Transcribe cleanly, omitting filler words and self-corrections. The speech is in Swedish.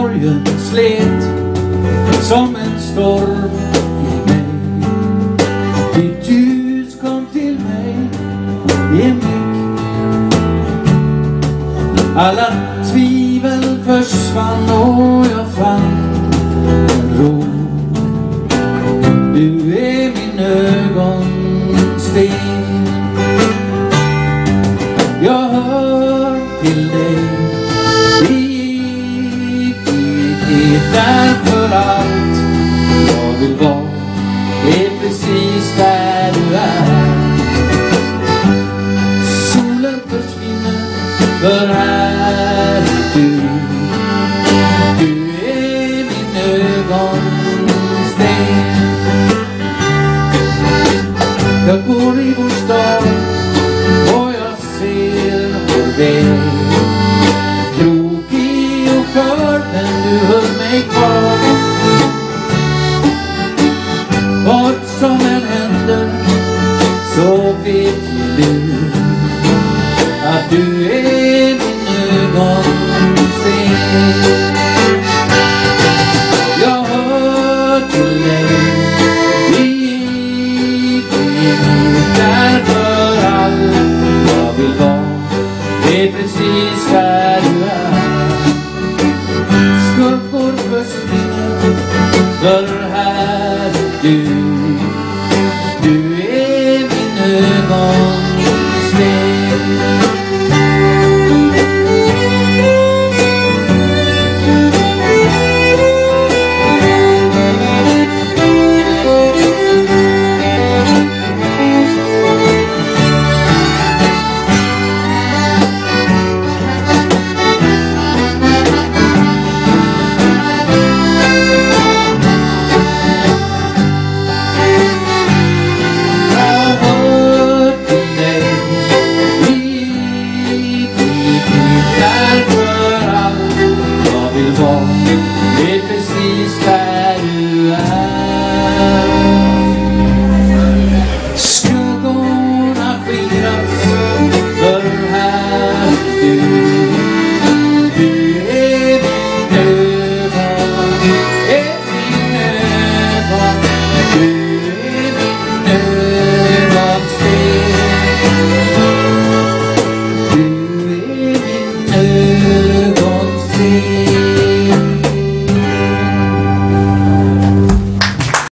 sorgen slet som en storm i mig. Ditt ljus kom till mig i en blick. Alla tvivel försvann och jag fann en ro. Du är min ögonsten. Jag hör till dig. Därför allt jag vill vara är precis där du är. Solen försvinner för här är du. Du är min ögonsten. Jag går i vår stad och jag ser vår väg. Krokig och skör, men du höll mig kvar. Vad som än händer så vet ju du att du är min ögonsten. Jag hör till dig i därför allt jag vill vara är precis där du är. Skuggor försvinner för här är du. Du är min ögonsten. Det är precis där du är.